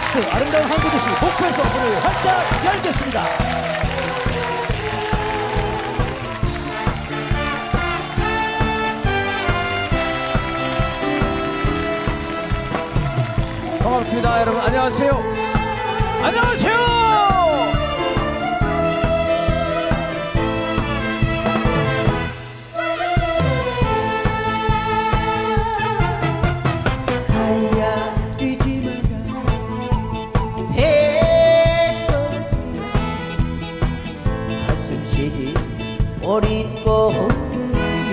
게스트 아름다운 한국도시 목포에서 문을 활짝 열겠습니다. 반갑습니다. 여러분 안녕하세요. 안녕하세요. 어린 꽃들이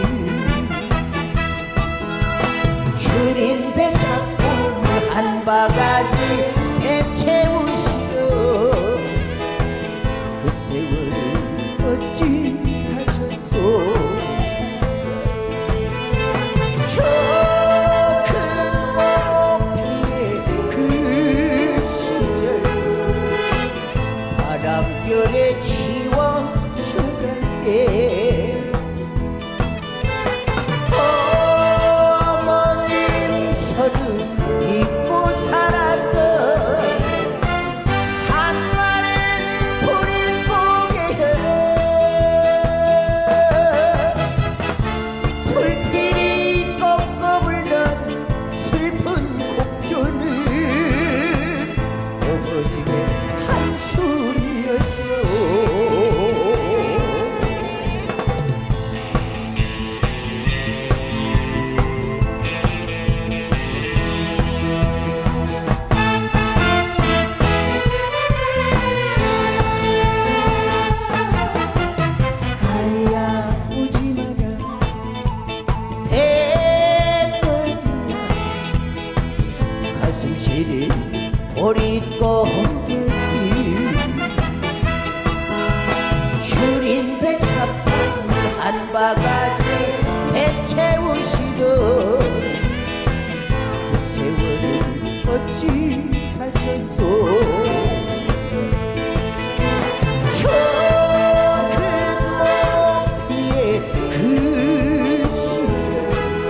줄인 배 잡고 한 바가지 배 채우시어 그 세월을 어찌 사셨소. 저 큰 높이의 그 시절 바람결에 어머님 서른 잊고 살았던 한마는 부린 고개에 불길이 꺾어 불던 슬픈 곡조는 어머님의 한숨이었어. 보릿고개를 줄인 배 잡고 한 바가지 배 채우시던 그 세월을 어찌 사셨소. 저 큰 높이의 그 시절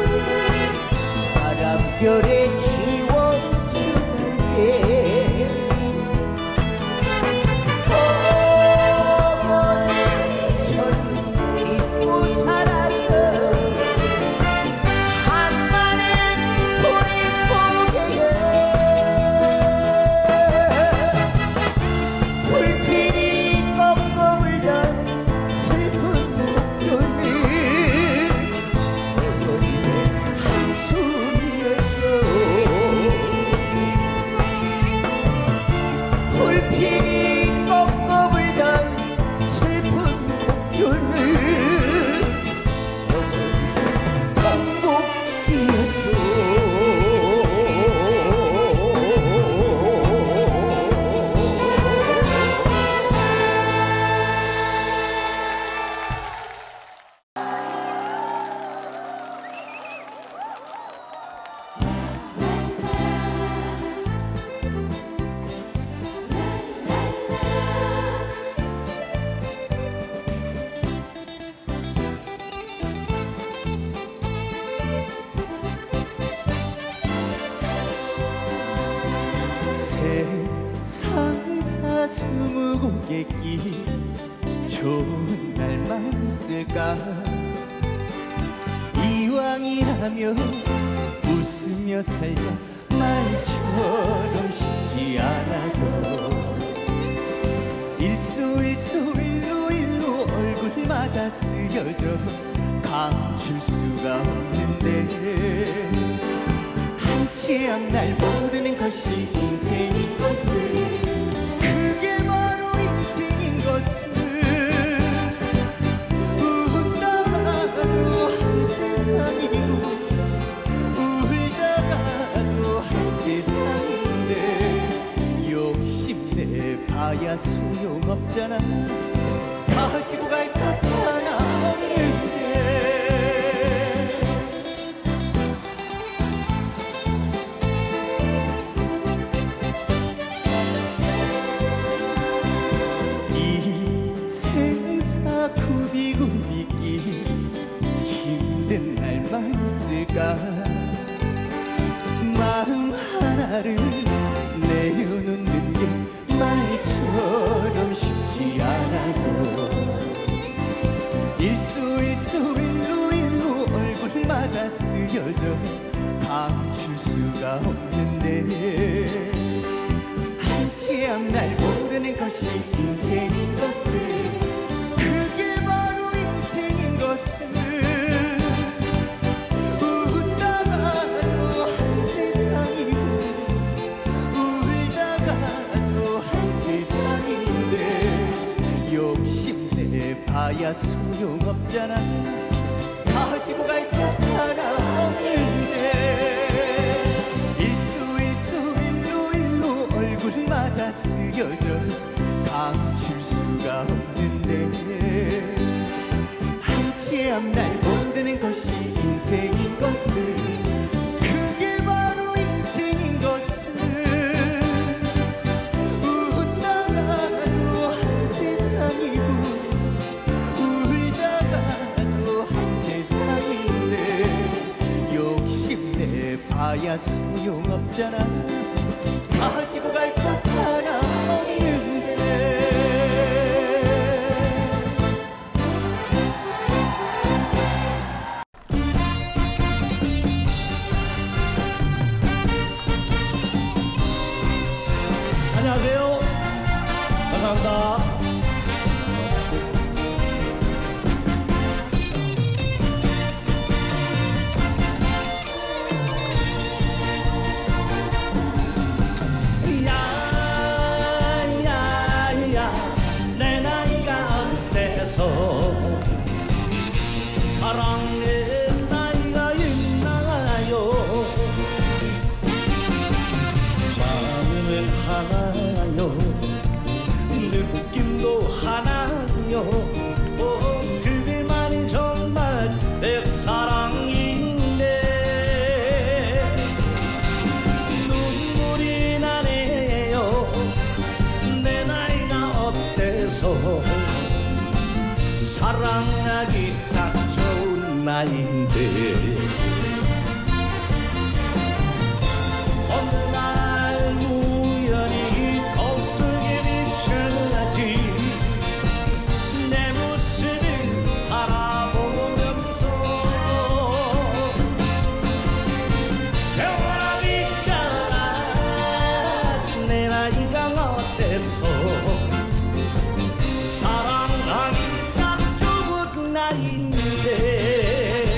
바람결에 불길이 꺾어 불던 슬픈 곡조는 통곡이었어. 세상 스무고개길 좋은 날만 있을까. 이왕이라면 웃으며 살자. 말처럼 쉽지 않아도 일로 얼굴마다 쓰여져 감출 수가 없는데 한치앞 날 모르는 것이 인생인 것을, 그게 바로 인생인 것을 웃다가도 한 세상이고 울다가도 한 세상인데 욕심내봐야 소용없잖아. 가지고 갈 것 하나 없는데 구비구비길 힘든 날만 있을까. 마음 하나를 내려놓는 보지 않아도 일수 일로 얼굴마다 쓰여져 감출 수가 없는데 한치앞 날 모르는 것이 인생인 것을 그게 바로 인생인 것을 웃다가도 한 세상이고 울다가도 한 세상인데 욕심내봐야 소용없잖아 가지고 갈 것 하나 없는데 일로 얼굴마다 쓰여져 감출 수가 없는데 한치 앞 날 모르는 것이 인생인 것을 그게 바로 인생인 것을 웃다가도 한 세상이고 울다가도 한 세상인데 욕심내봐야 소용없잖아 가지고 갈 것 하나 없는데 안녕하세요. 감사합니다. 내 나이가 어때서 사랑의 나이가 있나요? 마음은 하나요, 느낌도 하나요. 그대만이 정말 내 사랑인데 눈물이 나네요. 내 나이가 어때서 사랑하기 딱 좋은 나이인데 어느 날 우연히 거울 속에 비춰지 내 모습을 바라보면서 세월이 가라 내 나이가 어때서 사랑하기 딱 좋은 나이인데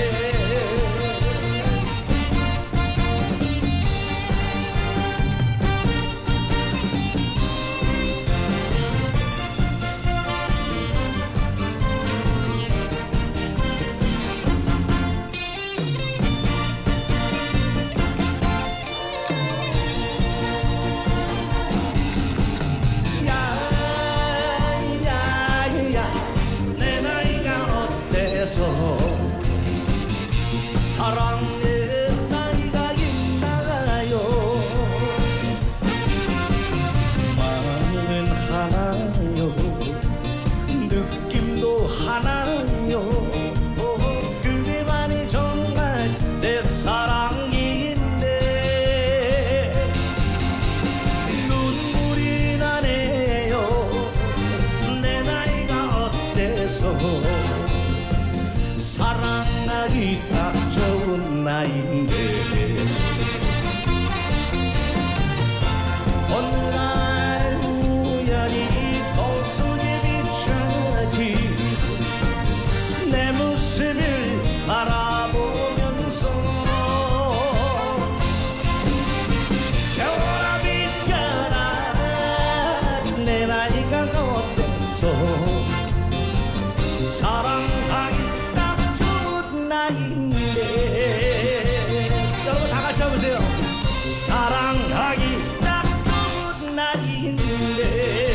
내 나이가 어때서 사랑의 나이가 있나요? 마음은 하나요, 느낌도 하나요. 그대만이 정말 내 사랑인데 눈물이 나네요. 내 나이가 어때서 사랑하기 딱 좋은 나이인데 어느 날 우연히 거울 속에 비춰지 내 모습을 바라보면서 세월아 비켜라 내 나이가 어때서 사랑하기 딱 좋은 나이인데 여러분 다 같이 해보세요. 사랑하기 딱 좋은 나이인데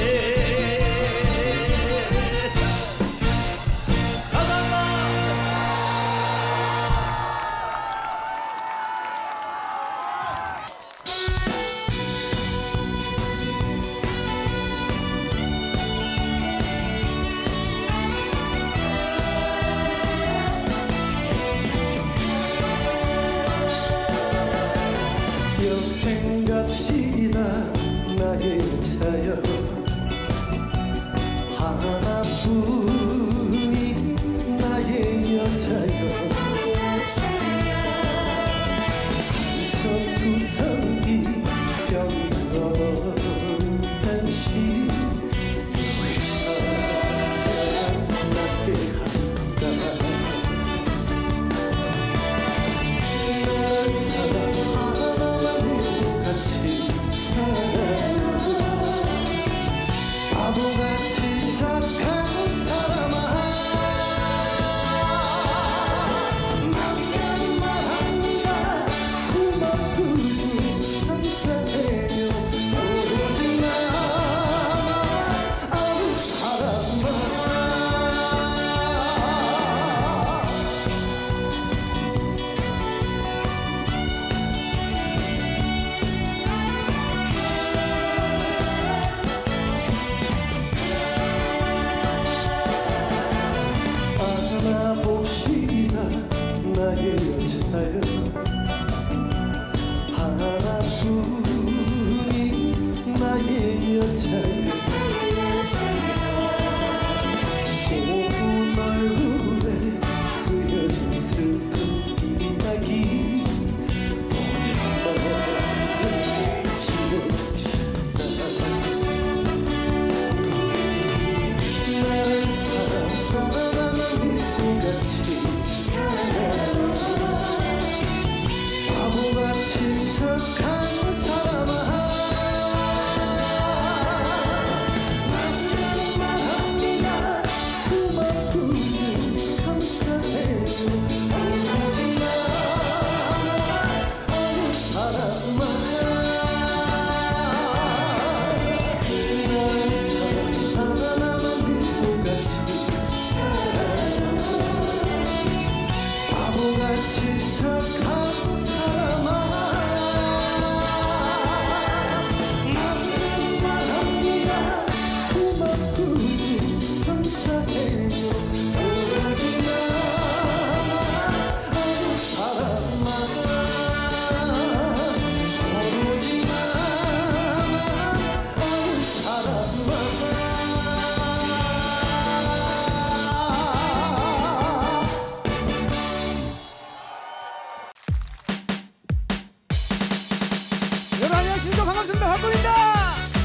여행 갑시다 나의 차여 하나뿐인 나의 여자여 상처투성이 병이 넘은 당신 유일한 사랑 낫게 한다 내 사랑 하나만 같이 살아 바보같이 착한 사람아 난 말합니다 고맙고 감사해요 오지 마 아무 사람아 알아봅시다 나의 여자여 하나뿐인 나의 여자여 고운 얼굴에 쓰여진 슬픈 이야기 오랜만에 지워줍시다 나의 사랑 하나만 믿고 같이 살아 바보같이 착한 사람아 난 말합니다 고맙고 감사해요 오지 마 어느 사람아 나의 사랑 하나만 믿고 같이 살아 바보같이 착한 사람아 난 말합니다 고맙고 감사해요 오지 마 어느 사람아 오지 마 어느 사람아 여러분 안녕하십니까. 반갑습니다. 한국입니다.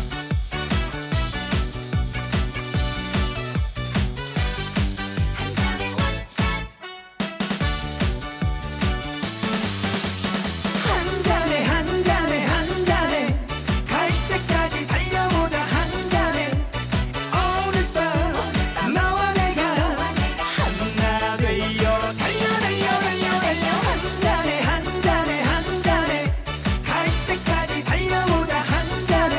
한 잔에 한 잔에 한 잔에 갈 때까지 달려보자 한 잔에 오늘 밤 나와 내가 하나 되어 달려 달려 달려 달려 한 잔에 한 잔에 한 잔에 갈 때까지 달려보자 한 잔에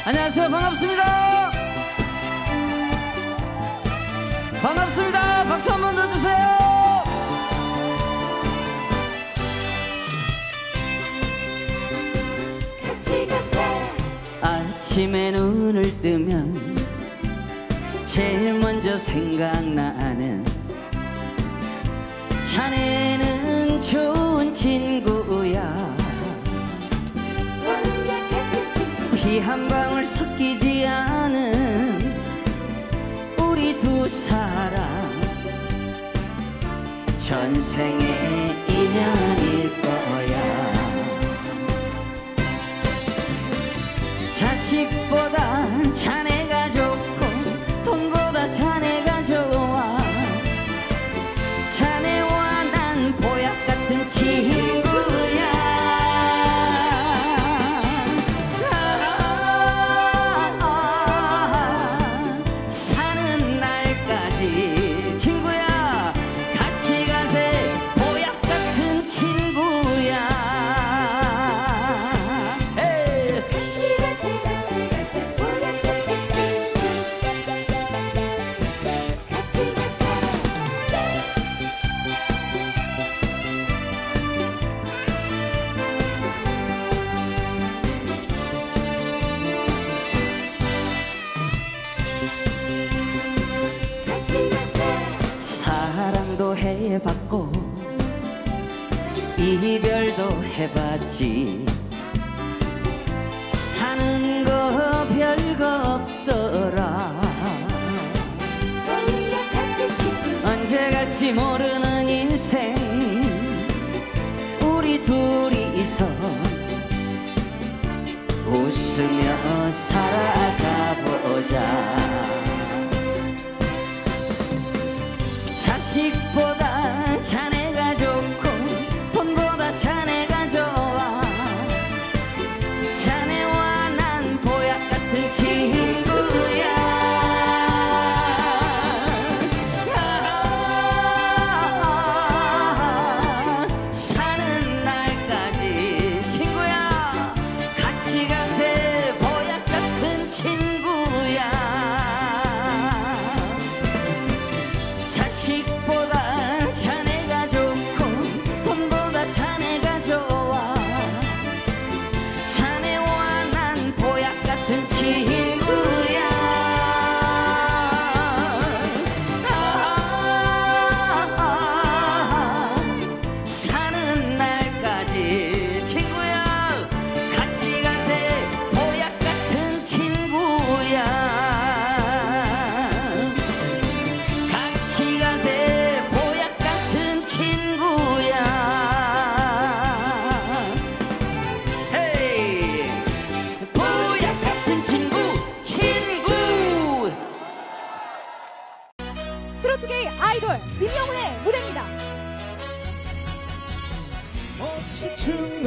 안녕하세요. 반갑습니다. 반갑습니다. 박수 한 번 더 주세요. 같이 가세. 아침에 눈을 뜨면 제일 먼저 생각나는 자네는 좋은 친구야. 피 한 방울 섞이지 않은 우리 두 사람 전생의 인연일 거야. 자식보다 자네가 좋고 돈보다 자네가 좋아. 자네와 난 보약 같은 친구야. 사는 날까지 친구야. 같이 가세. 보약 같은 친구야. 에이. 같이 가세 보약 같은 친구. 같이 가세. 같이 가세. 사랑도 해봤고 이별도 해봤지. 사는 거 별거 없더라. 보약 같은 친구. 언제 갈지 모르는 인생 우리 둘이서 웃으며 살아가보자. 자식보다 자네가 좋고 돈보다 자네가 좋아. 자네와 난 보약 같은 친구야. 사는 날까지 친구야. 같이 가세. 보약 같은 친구야. 자식보다 자네가 좋고 돈보다 자네가 좋아. 자네와 난 보약 같은 친구야. 사는 날까지 친구야. 같이 가세. 보약 같은 친구야. 같이 가세. 보약 같은 친구야. 헤이. 보약 같은 친구. 트로트계의 아이돌 임영웅의 무대입니다. 멋이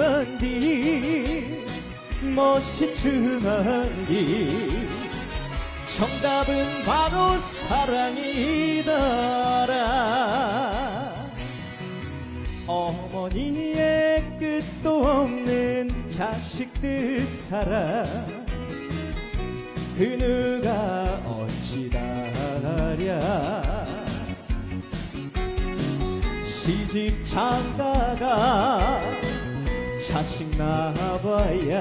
중한디 멋이 중한디 정답은 바로 사랑이더라. 어머니의 끝도 없는 자식들 사랑 그 누가 어찌다랴. 시집 장가가 자식 낳아봐야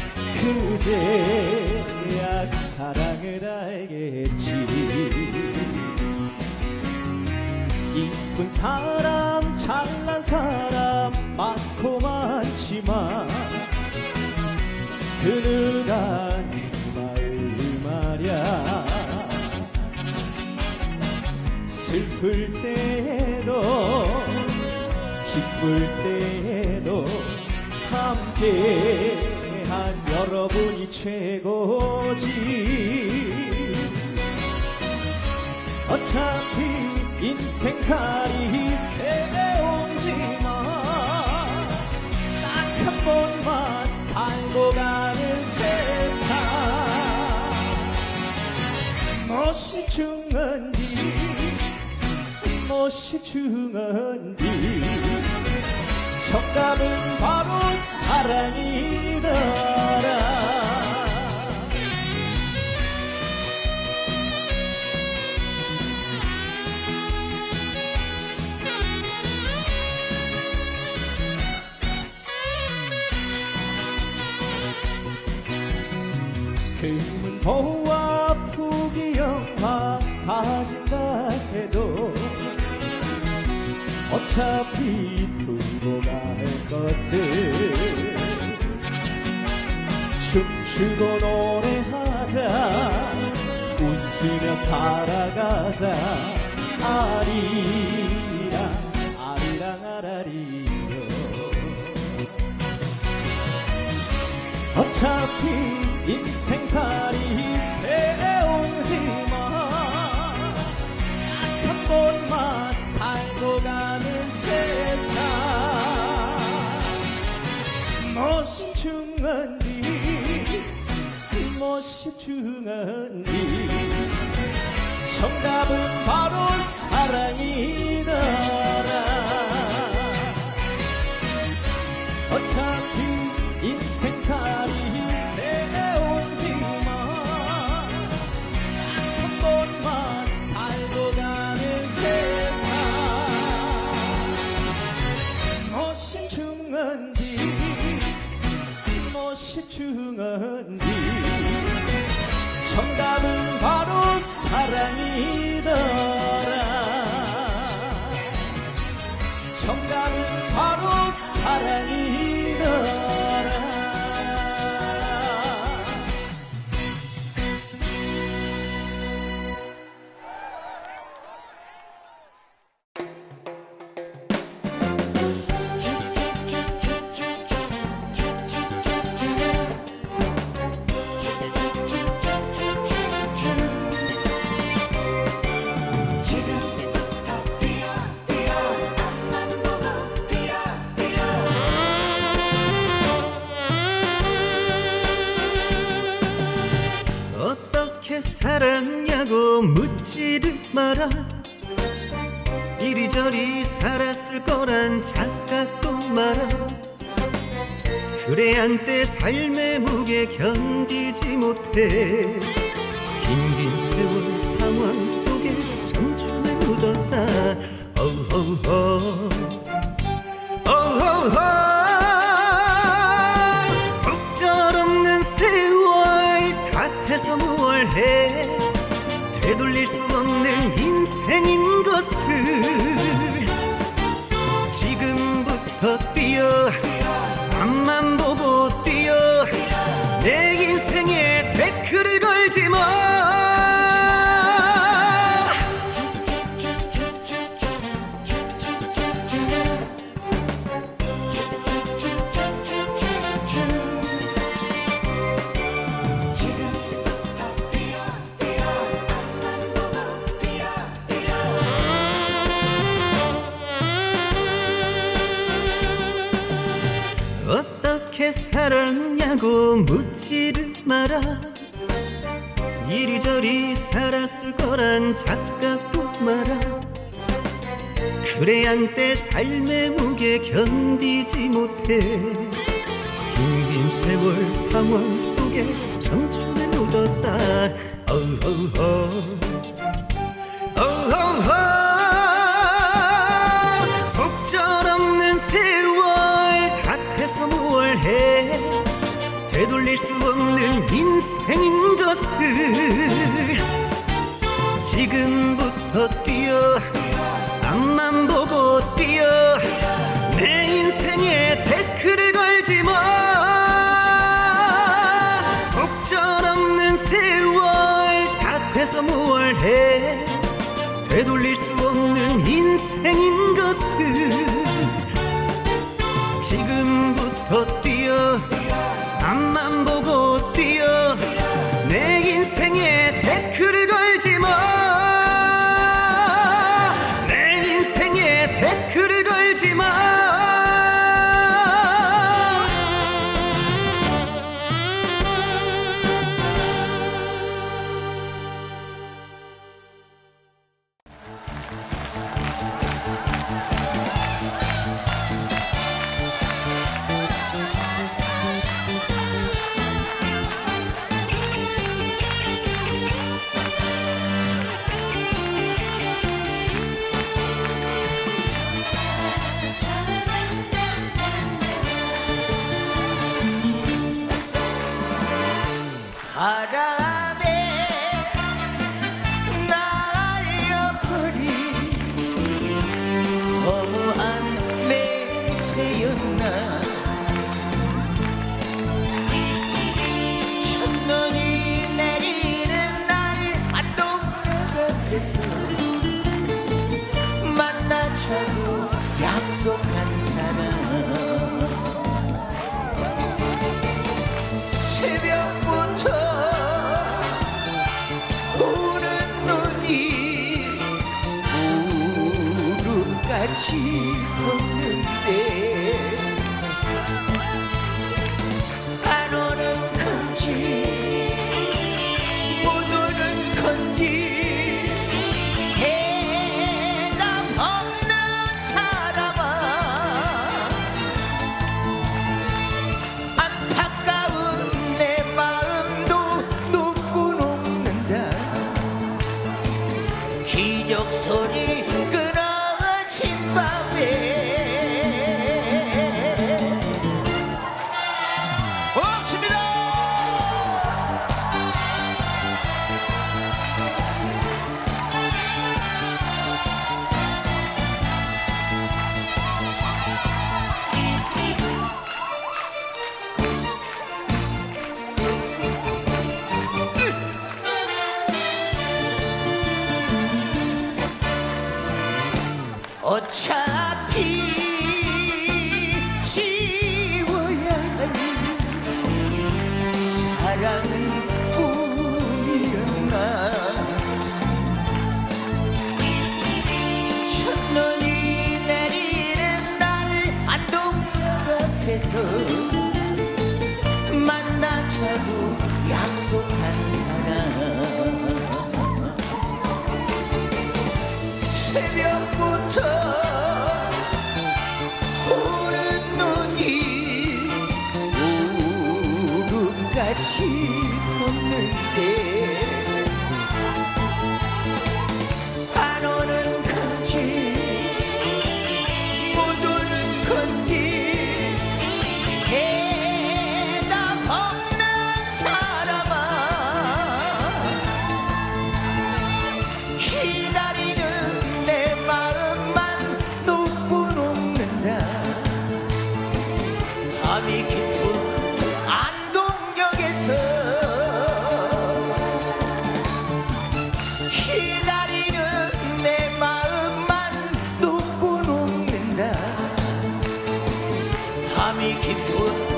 그제야 사랑을 알겠지. 이쁜 사람 잘난 사람 많고 많지만 그 누가 내 마음 말야. 슬플 때에도 기쁠 때에도 함께한 여러분이 최고지. 어차피 인생살이 새로운지만 딱 한 번만 살고 가는 세상. 멋이 중한디 멋이 중한디 정답은 바로 사랑이더라. 거와 포기영화 가진다 해도 어차피 두고 갈 것을 춤추고 노래하자 웃으며 살아가자 아리랑 아리랑 아라리요 어차피 인생살이 세운지만 한 번만 살고 가는 세상 무엇이 중요한지 무엇이 중요한지 정답은 바로 사랑이더라 어차피 인생살이 세운지만 한 번만 살고 가는 세상 무엇이 중요한지 무엇이 중요한지 정답은 바로 사랑이더라 정답은 바로 사랑이더라 살았냐고 묻지를 마라 이리저리 살았을 거란 착각도 마라 그래 한때 삶의 무게 견디지 못해 긴긴 세월 방황 속에 청춘을 묻었다 어허허 어허허 속절없는 세월 탓해서 무얼 해 되돌릴 수 없는 인생인 것을 지금부터 뛰어 앞만 보고 뛰어 내 인생에 태클을 걸지 마 어떻게 살았냐고 묻지를 마라 이리저리 살았을 거란 착각도 마라 그래 한때 삶의 무게 견디지 못해 긴긴 세월 방황 속에 청춘을 묻었다 어허허 어허허 속절없는 세월 탓해서 무얼 해 되돌릴 수 없는 인생인 것을 지금부터 뛰어 앞만 보고 뛰어 내 인생에 태클을 걸지 마 속절없는 세월 탓해서 무얼 해 되돌릴 수 없는 인생인 것을 지금부터 뛰어 앞만 보고 뛰어 내 인생에 태클을 걸지 마 내 인생에 태클을 걸지 마 같이 뒀는데 안 오는 건지 못 오는 건지 대답 없는 사람아 안타까운 내 마음도 녹고 녹는다 기적 소리 끊어진 밤에 없습니다. 어차피 지워야 할 사랑은 꿈이었나 첫눈이 내리는 날 안동역 앞에서 만나자고 약속한 사람 새벽부터 오는 눈이 무릎같이 뒀는데 안 오는 건지 못 오는 건지 대답 없는 사람아 기다리는 내 마음만 녹고 녹는다 밤이 깊은 안동역에서 기다리는 내 마음만 녹고 녹는다 밤이 깊은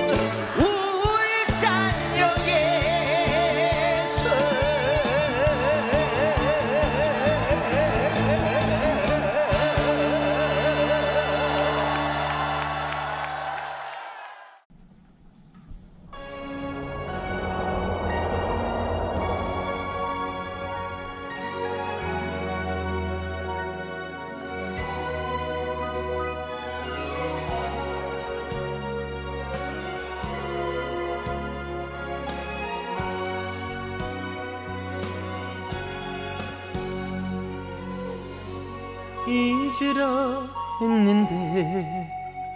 잊으라 했는데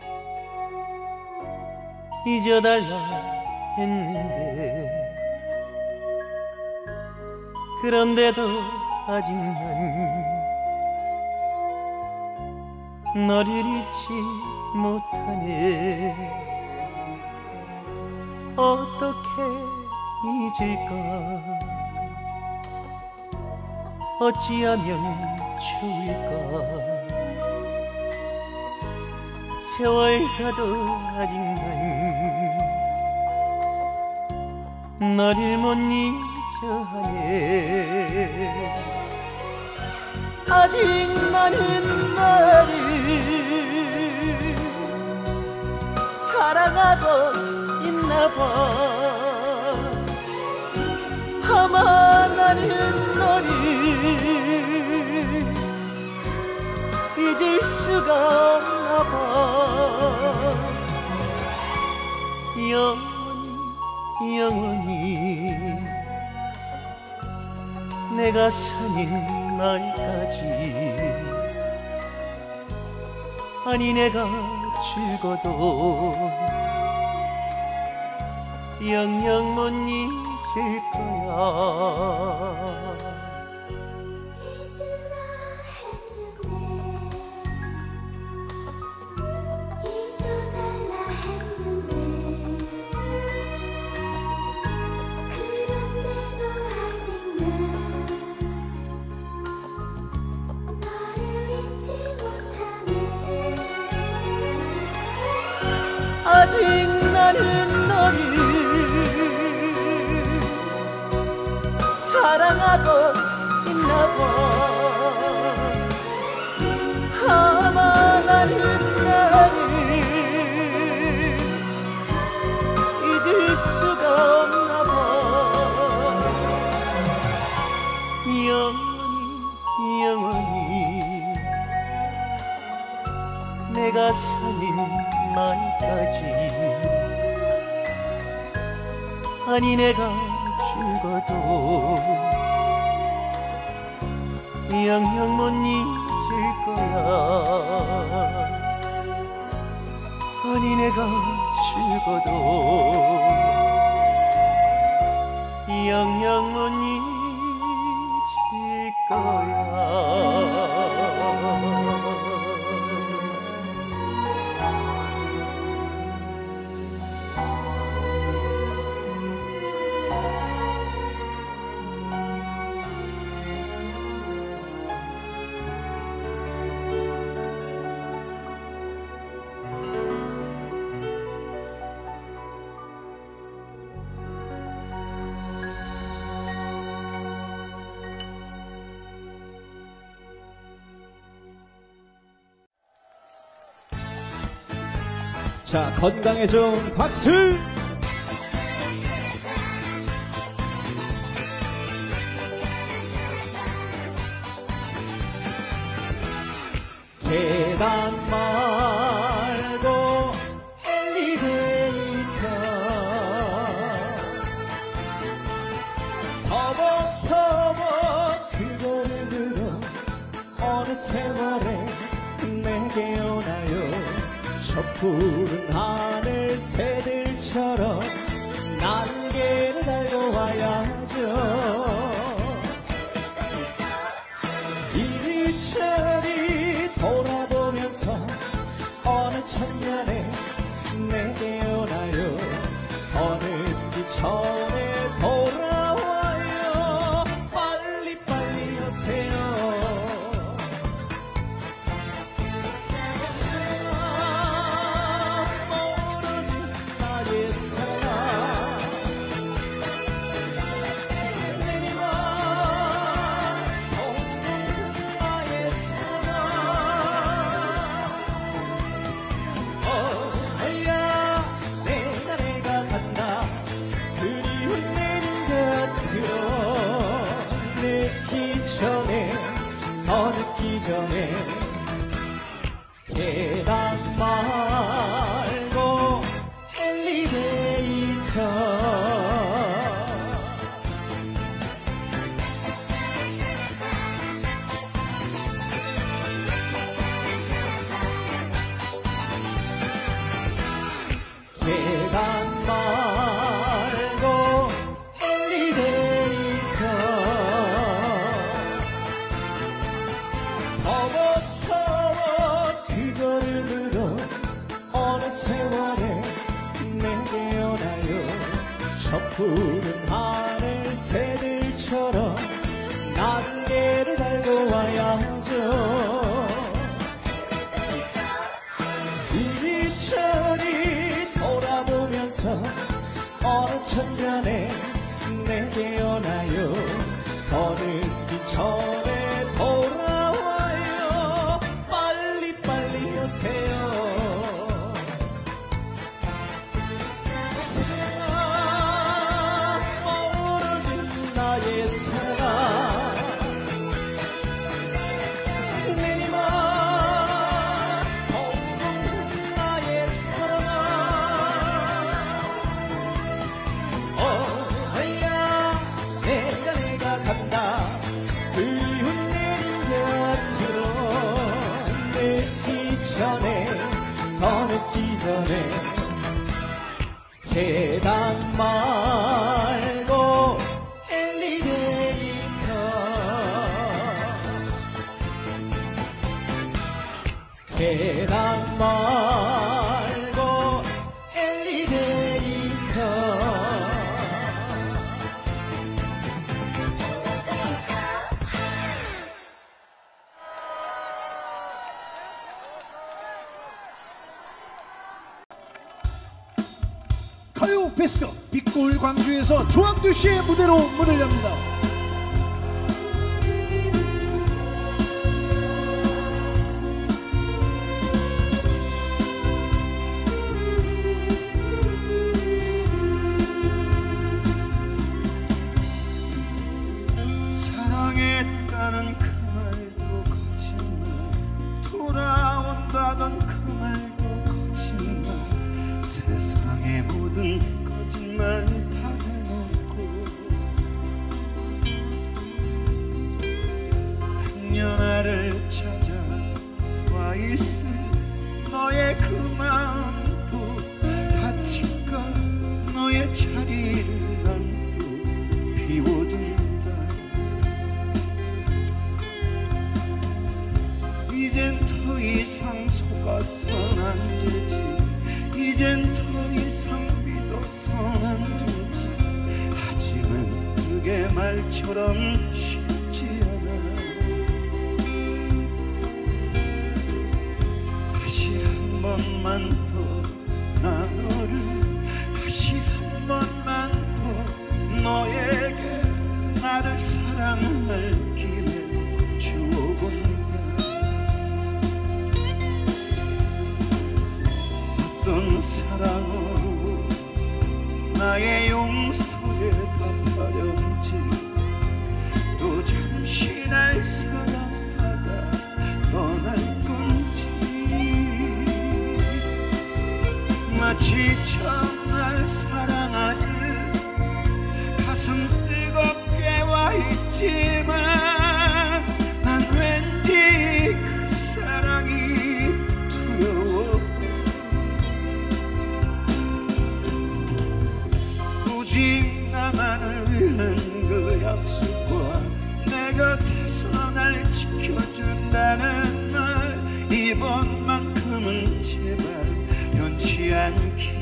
잊어달라 했는데 그런데도 아직 난 너를 잊지 못하네 어떻게 잊을까 어찌하면 좋을까 세월 가도 아직 난 너를 못 잊어 하네 아직 나는 너를 사랑하고 있나봐 아마 나는 너를 잊을 수가 없나봐 영원히 내가 사는 날까지 아니 내가 죽어도 영영 못 잊을 거야 아직 나는 너를 사랑하고 있나봐 아마 내가 사는 날까지 아니 내가 죽어도 영영 못 잊을 거야 아니 내가 죽어도 영영 못 잊을 거야 자, 건강에 좋은 박수! 계단 말고 엘리베이터 터벅터벅 그거를 들어 어느 세월에 내게 오나요 저 푸른 하늘 새들처럼 날개를 달고 와야죠 이리저리 돌아보면서 어느 천년에 내게 오나요 어느 기 전에 돌아와요 빨리빨리 오세요 더 늦기 전에 계단 말고 엘리베이터 계단 말고 엘리베이터 터벅터벅 그거를 들어 어느 세월에 내게 오나요 저 푸른 하늘 새들처럼 날개를 달고 와야죠 이리저리 돌아보면서 어느 천년에 내게 오나요 더 늦기 전에 돌아와요 빨리빨리 오세요 모르는 나의 사랑 내니만 모르는 나의 사랑 어야 내가 간다 그리운 내 곁으로 늦기 전에 더 늦기 전에 계단 말고 엘리베이터 계단 말고 엘리베이터 가요 페스트 빛골 광주에서 조항두 씨의 무대로 문을 엽니다. 사랑했다는 그 말도 거짓말 돌아온다던 그 말 이젠 더 이상 속아선 안 되지 이젠 더 이상 믿어선 안 되지 하지만 그게 말처럼 쉽지 않아 다시 한 번만 더 나 너를 다시 한 번만 더 너에게 나를 사랑할 기회 주어본다 어떤 사랑으로 나의 용서에 답하련지 또 잠시 날 사랑하다 떠날 건지 마치 처음 날 사랑하듯 가슴 뜨겁게 와 있지만 난 왠지 그 사랑이 두려워 오직 나만을 위한 그 약속과 내 곁에서 날 지켜준다는 말 이번만큼은 제발 변치 않기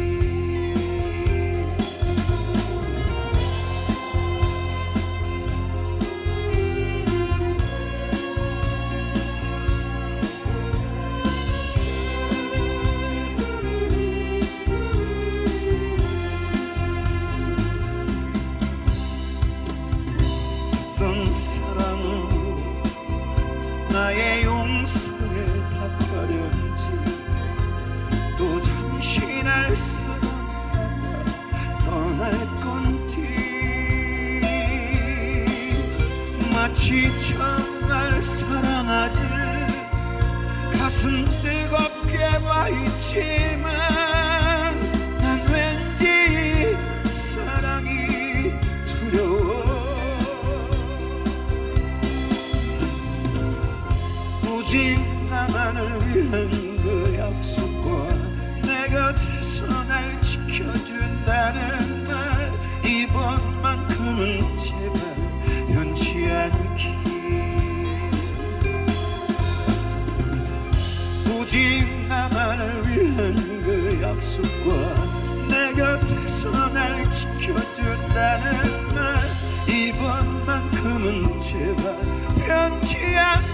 어떤 사랑으로 나의 용서에 답하련지 또 잠시 날 사랑하다 떠날 건지 마치 처음 날 사랑하듯 가슴 뜨겁게 와 있지만 난 왠지 그 사랑이 두려워 오직 나만을 위한 그 약속과 내 곁에서 날 지켜준다는 말 이번만큼은 제발 변치 않기 오직 나만을 위한 그 약속과 내 곁에서 날 지켜준다는 말 이번만큼은 제발 변치 않기